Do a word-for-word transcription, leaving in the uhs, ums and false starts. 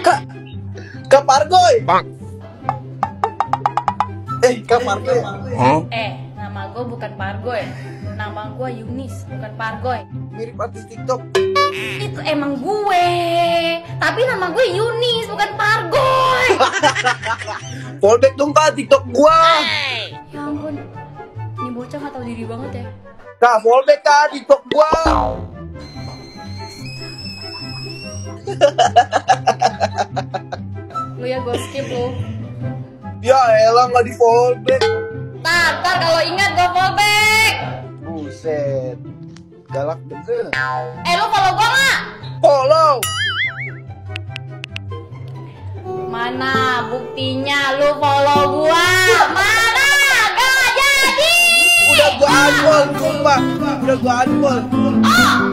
Kak Pargoy. Eh, Kak Pargoy. Huh? Eh, nama gue bukan Pargoy. Nama gue Yunis, bukan Pargoy. Mirip artis TikTok. Itu emang gue. Tapi nama gue Yunis, bukan Pargoy. Fallback dong Kak TikTok gua. Ya ampun. Ini bocah gak tau diri banget ya. Kak, fallback Kak TikTok gua. Lu ya gue skip lu. Ya elah nggak di fallback. Tar, tar kalau ingat gue fallback. Buset. Galak bener. Eh lu follow gue gak? Follow. Mana buktinya lu follow gua? Mana? Gak jadi. Udah gua unfollow, sumpah. Udah gua unfollow. Oh,